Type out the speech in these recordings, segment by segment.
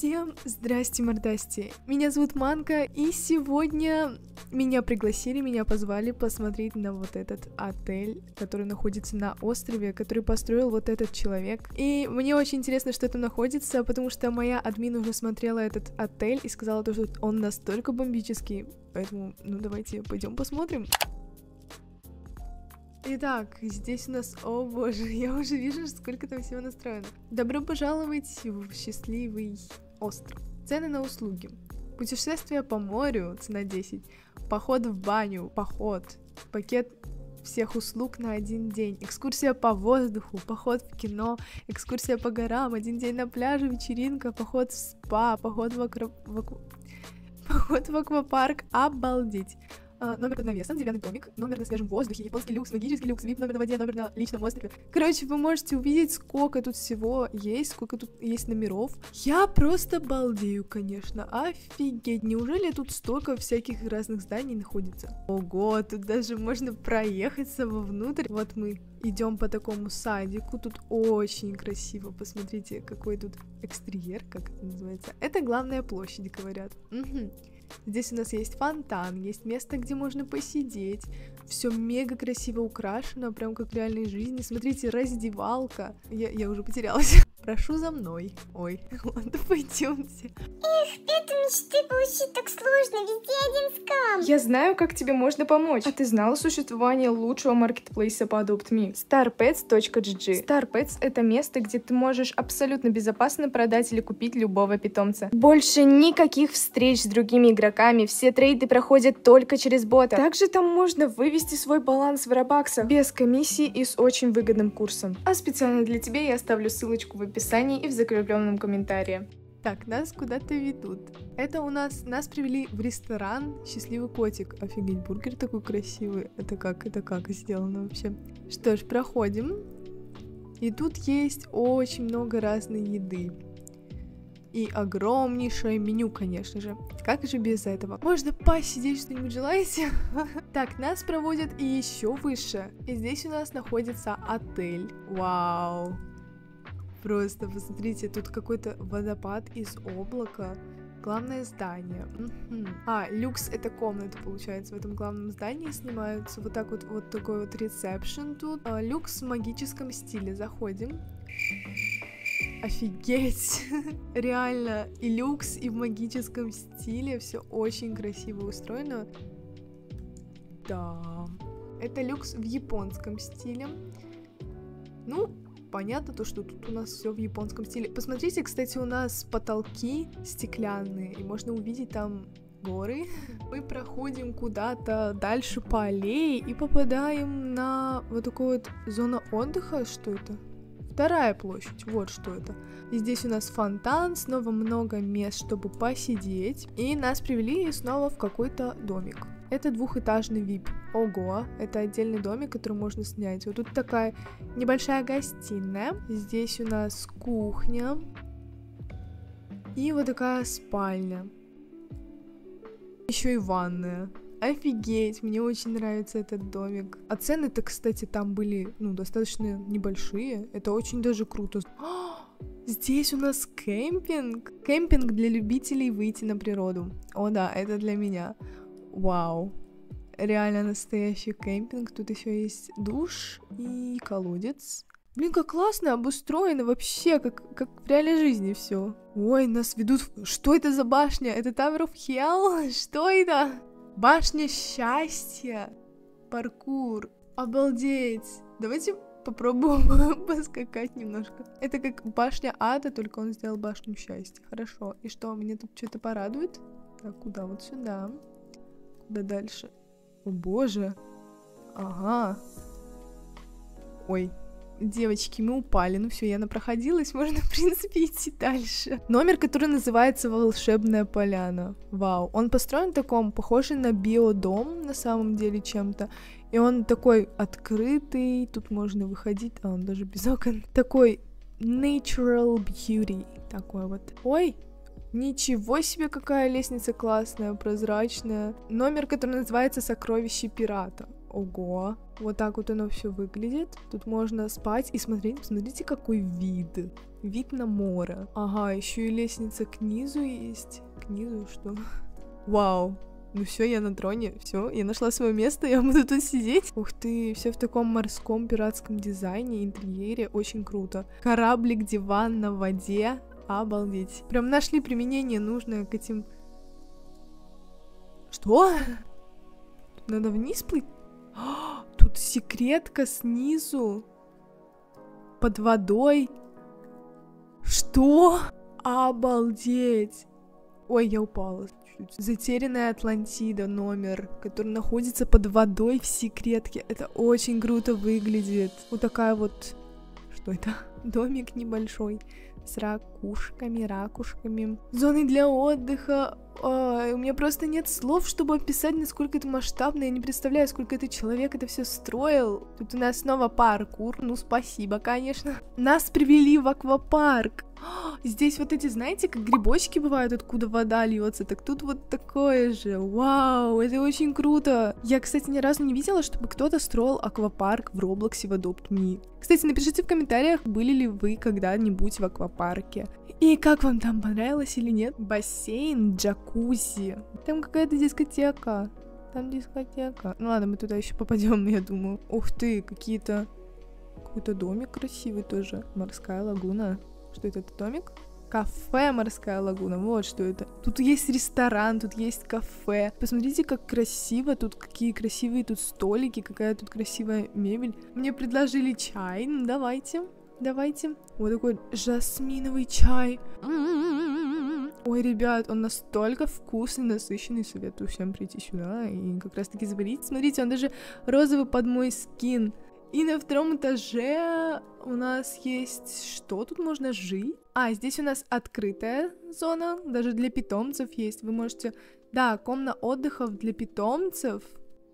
Всем здрасте, мордасти! Меня зовут Манка, и сегодня меня позвали посмотреть на вот этот отель, который находится на острове, который построил вот этот человек. И мне очень интересно, что там находится, потому что моя админ уже смотрела этот отель и сказала, что он настолько бомбический. Поэтому, ну давайте пойдем посмотрим. Итак, здесь у нас, о боже, я уже вижу, сколько там всего настроено. Добро пожаловать в счастливый остров. Цены на услуги. Путешествие по морю, цена 10. Поход в баню, пакет всех услуг на 1 день. Экскурсия по воздуху, поход в кино, экскурсия по горам, 1 день на пляже, вечеринка, поход в спа, поход в аквапарк. Обалдеть. Номер под навесом, деревянный домик, номер на свежем воздухе, японский люкс, магический люкс, вип, номер на воде, номер на личном острове. Короче, вы можете увидеть, сколько тут всего есть, сколько тут есть номеров. Я просто балдею, конечно. Офигеть, неужели тут столько всяких разных зданий находится? Ого, тут даже можно проехаться вовнутрь. Вот мы идем по такому садику, тут очень красиво. Посмотрите, какой тут экстерьер, как это называется. Это главная площадь, говорят. Угу. Здесь у нас есть фонтан, есть место, где можно посидеть. Все мега красиво украшено, прям как в реальной жизни. Смотрите, раздевалка. Я уже потерялась. Прошу за мной. Ой, ладно, пойдемте. Эх, эту мечты получить так сложно, везде один скам. Я знаю, как тебе можно помочь. А ты знал о существовании лучшего маркетплейса по AdoptMe? starpets.gg. Starpets — это место, где ты можешь абсолютно безопасно продать или купить любого питомца. Больше никаких встреч с другими игроками, все трейды проходят только через бота. Также там можно вывести свой баланс в робаксах без комиссии и с очень выгодным курсом. А специально для тебя я оставлю ссылочку в описании и в закрепленном комментарии. Так, нас куда-то ведут. Это нас привели в ресторан «Счастливый котик». Офигеть, бургер такой красивый. Это как сделано вообще? Что ж, проходим. И тут есть очень много разной еды. И огромнейшее меню, конечно же. Как же без этого? Можно посидеть, что-нибудь желаете? Так, нас проводят и еще выше. И здесь у нас находится отель. Вау! Просто посмотрите, тут какой-то водопад из облака. Главное здание. Люкс — это комната, получается, в этом главном здании снимаются. Вот так вот такой вот ресепшн тут. Люкс в магическом стиле. Заходим. Офигеть! Реально, и люкс, и в магическом стиле. Все очень красиво устроено. Да. Это люкс в японском стиле. Ну, понятно то, что тут у нас все в японском стиле. Посмотрите, кстати, у нас потолки стеклянные, и можно увидеть там горы. Мы проходим куда-то дальше по аллее и попадаем на вот такую вот зону отдыха. Что это? Вторая площадь, вот что это. И здесь у нас фонтан, снова много мест, чтобы посидеть. И нас привели снова в какой-то домик. Это двухэтажный VIP. Ого, это отдельный домик, который можно снять. Вот тут такая небольшая гостиная. Здесь у нас кухня. И вот такая спальня. Еще и ванная. Офигеть, мне очень нравится этот домик. А цены-то, кстати, там были, достаточно небольшие. Это очень даже круто. Здесь у нас кемпинг. Кемпинг для любителей выйти на природу. О да, это для меня. Вау. Реально настоящий кемпинг. Тут еще есть душ и колодец. Блин, как классно обустроено вообще, как в реальной жизни все. Ой, нас ведут... Что это за башня? Это Tower of Hell? Что это? Башня счастья. Паркур. Обалдеть. Давайте попробуем поскакать немножко. Это как башня ада, только он сделал башню счастья. Хорошо. И что, мне тут что-то порадует? Так, куда? Вот сюда. Куда дальше? О боже. Ага. Ой. Девочки, мы упали. Ну все, я напроходилась, можно, в принципе, идти дальше. Номер, который называется «Волшебная поляна». Вау. Он построен таком, похожий на биодом, на самом деле, чем-то. И он такой открытый, тут можно выходить, он даже без окон. Такой natural beauty. Такой вот. Ой, ничего себе, какая лестница классная, прозрачная. Номер, который называется «Сокровище пирата». Ого, вот так вот оно все выглядит. Тут можно спать и смотреть, посмотрите, какой вид. Вид на море. Ага, еще и лестница к низу есть. К низу что? Вау. Ну все, я на троне, все, я нашла свое место, я буду тут сидеть. Ух ты, все в таком морском пиратском дизайне, интерьере, очень круто. Кораблик, диван на воде, обалдеть. Прям нашли применение нужное к этим... Что? Тут надо вниз плыть? Тут секретка снизу. Под водой. Что? Обалдеть. Ой, я упала. Затерянная Атлантида номер, который находится под водой в секретке. Это очень круто выглядит. Вот такая вот... Что это? Домик небольшой. С ракушками. Зоны для отдыха. Ой, у меня просто нет слов, чтобы описать, насколько это масштабно. Я не представляю, сколько это человек это все строил. Тут у нас снова паркур. Ну, спасибо, конечно. Нас привели в аквапарк. Здесь вот эти, знаете, как грибочки бывают, откуда вода льется, так тут вот такое же. Вау, это очень круто. Я, кстати, ни разу не видела, чтобы кто-то строил аквапарк в Роблоксе в Adopt Me. Кстати, напишите в комментариях, были ли вы когда-нибудь в аквапарке. И как вам там, понравилось или нет? Бассейн, джакузи. Там какая-то дискотека. Там дискотека. Ну ладно, мы туда еще попадем, я думаю. Ух ты, какой-то домик красивый тоже. Морская лагуна. Что это домик? Кафе «Морская лагуна», вот что это. Тут есть ресторан, тут есть кафе. Посмотрите, как красиво, тут какие красивые тут столики, какая тут красивая мебель. Мне предложили чай, ну давайте. Вот такой жасминовый чай. Ой, ребят, он настолько вкусный, насыщенный, советую всем прийти сюда и как раз таки заварить. Смотрите, он даже розовый под мой скин. И на втором этаже у нас есть... Что тут можно жить? Здесь у нас открытая зона, даже для питомцев есть. Вы можете... Да, комната отдыхов для питомцев.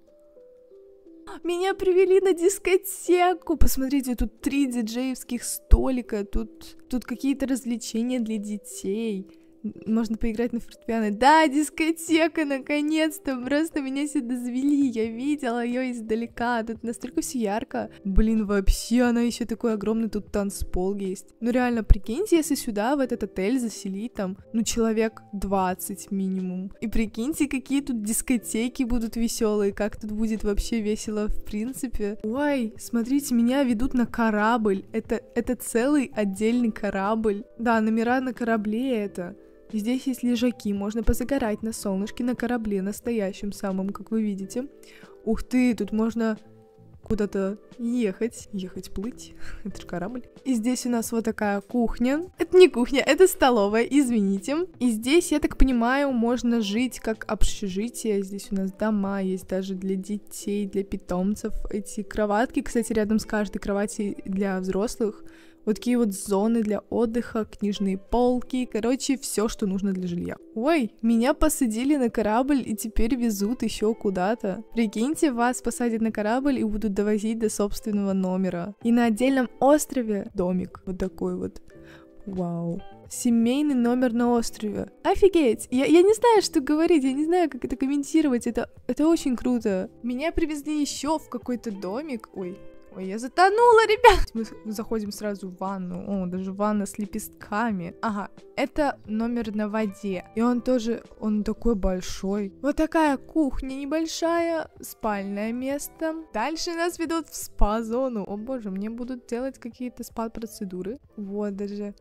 Меня привели на дискотеку. Посмотрите, тут 3 диджеевских столика, тут какие-то развлечения для детей. Можно поиграть на фортепиано. Да, дискотека, наконец-то. Просто меня сюда завели. Я видела ее издалека. Тут настолько все ярко. Блин, вообще, она еще такой огромный. Тут танцпол есть. Ну реально, прикиньте, если сюда, в этот отель заселить там, человек 20 минимум. И прикиньте, какие тут дискотеки будут веселые. Как тут будет вообще весело в принципе. Ой, смотрите, меня ведут на корабль. Это целый отдельный корабль. Да, номера на корабле это. Здесь есть лежаки, можно позагорать на солнышке на корабле, настоящем самом, как вы видите. Ух ты, тут можно куда-то ехать, плыть, это же корабль. И здесь у нас вот такая кухня. Это не кухня, это столовая, извините. И здесь, я так понимаю, можно жить как общежитие. Здесь у нас дома есть даже для детей, для питомцев. Эти кроватки, кстати, рядом с каждой кроватью для взрослых. Вот такие вот зоны для отдыха, книжные полки, короче, все, что нужно для жилья. Ой, меня посадили на корабль и теперь везут еще куда-то. Прикиньте, вас посадят на корабль и будут довозить до собственного номера. И на отдельном острове домик вот такой вот. Вау. Семейный номер на острове. Офигеть! Я не знаю, что говорить, я не знаю, как это комментировать. Это очень круто. Меня привезли еще в какой-то домик. Ой, я затонула, ребят! Мы заходим сразу в ванну. О, даже ванна с лепестками. Ага, это номер на воде. И он такой большой. Вот такая кухня небольшая, спальное место. Дальше нас ведут в спа-зону. О боже, мне будут делать какие-то спа-процедуры. Вот, даже...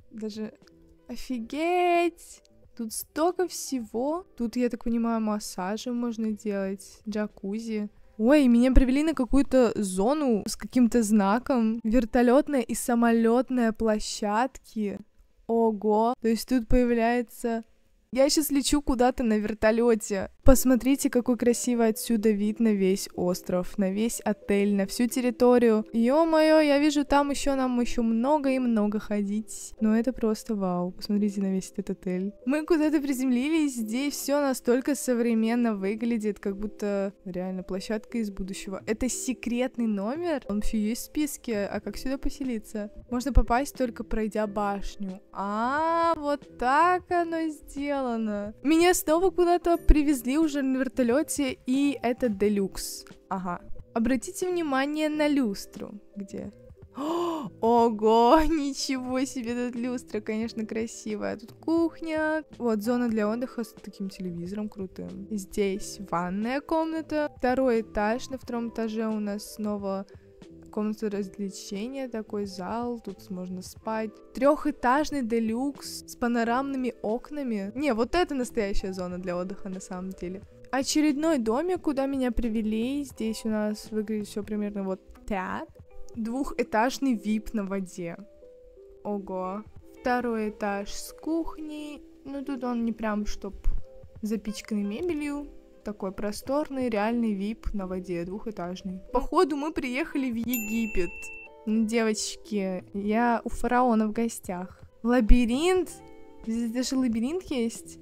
Офигеть! Тут столько всего. Тут, я так понимаю, массажи можно делать, джакузи. Ой, меня привели на какую-то зону с каким-то знаком. Вертолетная и самолетная площадки. Ого. То есть тут появляется... Я сейчас лечу куда-то на вертолете. Посмотрите, какой красивый отсюда вид на весь остров, на весь отель, на всю территорию. Ё-моё, я вижу, там нам еще много и много ходить. Но это просто вау. Посмотрите на весь этот отель. Мы куда-то приземлились, здесь все настолько современно выглядит, как будто реально площадка из будущего. Это секретный номер, он все есть в списке, а как сюда поселиться? Можно попасть только пройдя башню. Вот так оно сделано. Меня снова куда-то привезли уже на вертолете, и это делюкс. Ага. Обратите внимание на люстру. Где? Ого, ничего себе, тут люстра, конечно, красивая. Тут кухня. Вот зона для отдыха с таким телевизором крутым. Здесь ванная комната. Второй этаж. На втором этаже у нас снова комната развлечения, такой зал. Тут можно спать. Трехэтажный делюкс с панорамными окнами. Не, вот это настоящая зона для отдыха на самом деле. Очередной домик, куда меня привели. Здесь у нас выглядит все примерно вот так. Двухэтажный VIP на воде. Ого. Второй этаж с кухней. Ну, тут он не прям, чтоб запичканный мебелью. Такой просторный, реальный VIP на воде, двухэтажный. Походу, мы приехали в Египет. Девочки, я у фараона в гостях. Лабиринт? Здесь даже лабиринт есть?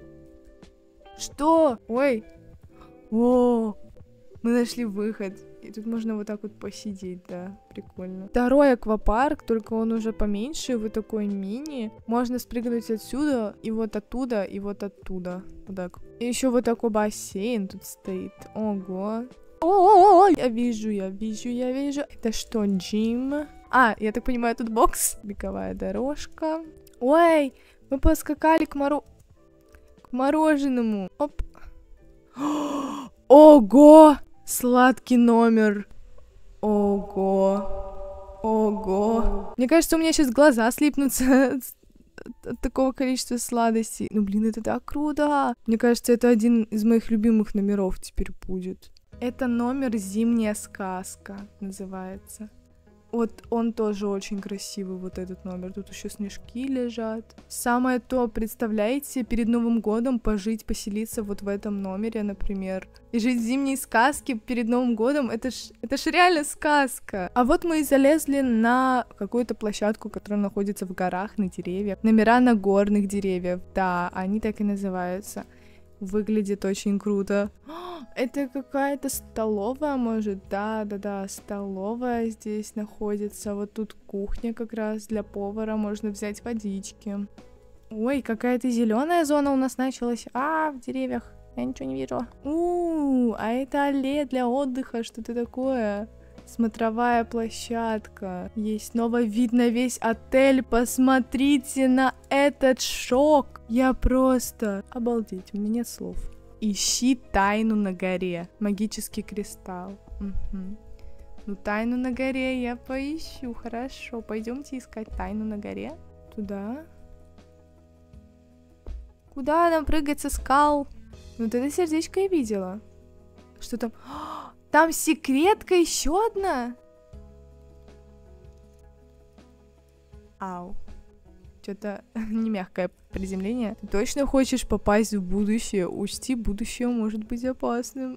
Что? Ой. О, мы нашли выход. И тут можно вот так вот посидеть, да, прикольно. Второй аквапарк, только он уже поменьше, вы такой мини. Можно спрыгнуть отсюда, и вот оттуда, и вот оттуда. Вот так. И еще вот такой бассейн тут стоит. Ого. О, я вижу. Это что, джим? А, я так понимаю, тут бокс. Беговая дорожка. Ой, мы поскакали к мороженому. Оп. Ого! Сладкий номер. Ого. Мне кажется, у меня сейчас глаза слипнутся от такого количества сладостей. Ну, блин, это так круто. Мне кажется, это один из моих любимых номеров теперь будет. Это номер «Зимняя сказка» называется. Вот он тоже очень красивый, вот этот номер. Тут еще снежки лежат. Самое то, представляете, перед Новым годом поселиться вот в этом номере, например. И жить в зимней сказке перед Новым годом, это ж реально сказка. А вот мы и залезли на какую-то площадку, которая находится в горах, на деревьях. Номера на горных деревьях, да, они так и называются. Выглядит очень круто. Это какая-то столовая, может? Да, столовая здесь находится. Вот тут кухня как раз для повара. Можно взять водички. Ой, какая-то зеленая зона у нас началась. В деревьях. Я ничего не вижу. А это аллея для отдыха. Что-то такое. Смотровая площадка. Есть новый вид на весь отель. Посмотрите на этот шок. Я просто... Обалдеть, у меня нет слов. Ищи тайну на горе. Магический кристалл. Угу. Ну, тайну на горе я поищу. Хорошо, пойдемте искать тайну на горе. Туда. Куда нам прыгать со скал? Вот это сердечко я видела. Что там? Там секретка еще одна? Ау. Что-то не мягкое приземление. Ты точно хочешь попасть в будущее? Учти, будущее может быть опасным.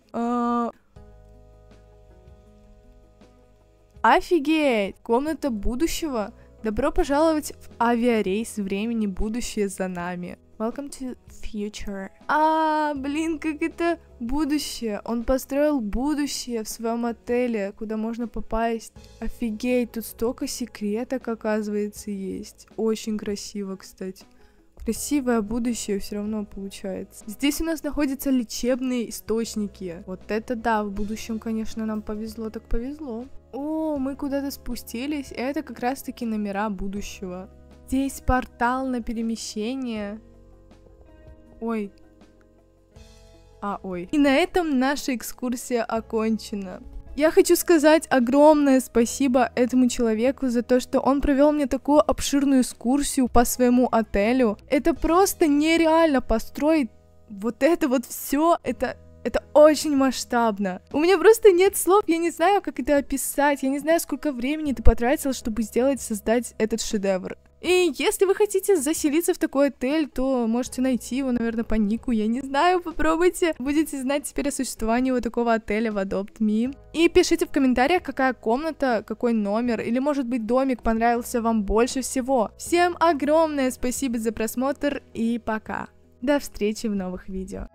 Офигеть! Комната будущего. Добро пожаловать в авиарейс времени. Будущее за нами. Welcome to future. Блин, как это будущее. Он построил будущее в своем отеле, куда можно попасть. Офигеть, тут столько секреток, оказывается, есть. Очень красиво, кстати. Красивое будущее все равно получается. Здесь у нас находятся лечебные источники. Вот это да, в будущем, конечно, нам повезло, так повезло. О, мы куда-то спустились. Это как раз-таки номера будущего. Здесь портал на перемещение. Ой. Ой. И на этом наша экскурсия окончена. Я хочу сказать огромное спасибо этому человеку за то, что он провел мне такую обширную экскурсию по своему отелю. Это просто нереально построить вот это вот все. Это очень масштабно. У меня просто нет слов, я не знаю, как это описать. Я не знаю, сколько времени ты потратил, чтобы создать этот шедевр. И если вы хотите заселиться в такой отель, то можете найти его, наверное, по нику, я не знаю, попробуйте. Будете знать теперь о существовании вот такого отеля в Adopt Me. И пишите в комментариях, какая комната, какой номер, или, может быть, домик понравился вам больше всего. Всем огромное спасибо за просмотр и пока. До встречи в новых видео.